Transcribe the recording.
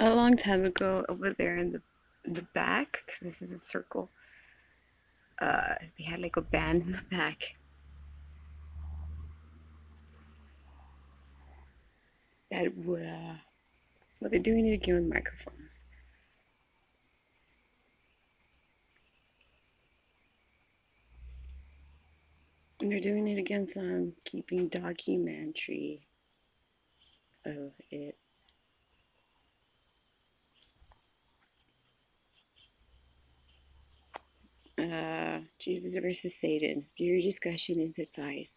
A long time ago, over there in the back, because this is a circle, they had like a band in the back that would, well, they're doing it again with microphones. And they're doing it again, so I'm keeping documentary of it. Jesus versus Satan. Viewer discussion is advised.